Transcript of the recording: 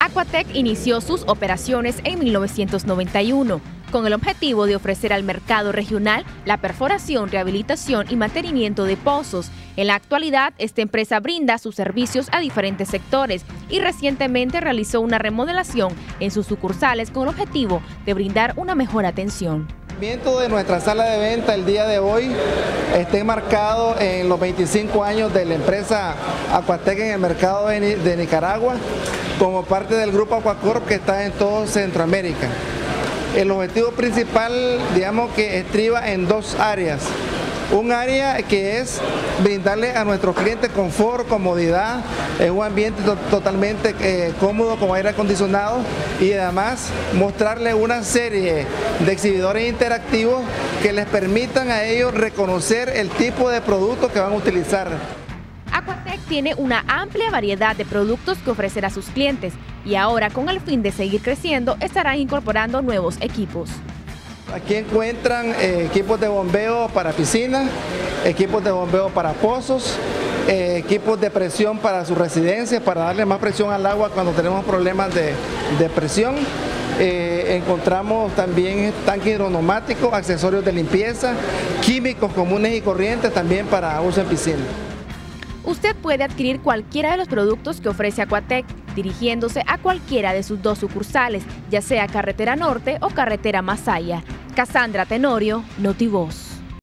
Aquatec inició sus operaciones en 1991 con el objetivo de ofrecer al mercado regional la perforación, rehabilitación y mantenimiento de pozos. En la actualidad, esta empresa brinda sus servicios a diferentes sectores y recientemente realizó una remodelación en sus sucursales con el objetivo de brindar una mejor atención. El movimiento de nuestra sala de venta el día de hoy está enmarcado en los 25 años de la empresa Aquatec en el mercado de Nicaragua, como parte del grupo Aquacorp que está en todo Centroamérica. El objetivo principal, digamos, que estriba en dos áreas. Un área que es brindarle a nuestros clientes confort, comodidad, en un ambiente totalmente cómodo con aire acondicionado, y además mostrarles una serie de exhibidores interactivos que les permitan a ellos reconocer el tipo de producto que van a utilizar. Aquatec tiene una amplia variedad de productos que ofrecer a sus clientes y ahora, con el fin de seguir creciendo, estarán incorporando nuevos equipos. Aquí encuentran equipos de bombeo para piscinas, equipos de bombeo para pozos, equipos de presión para sus residencias, para darle más presión al agua cuando tenemos problemas de presión. Encontramos también tanques hidroneumáticos, accesorios de limpieza, químicos comunes y corrientes también para uso en piscina. Usted puede adquirir cualquiera de los productos que ofrece Aquatec dirigiéndose a cualquiera de sus dos sucursales, ya sea Carretera Norte o Carretera Masaya. Cassandra Tenorio, Notivoz.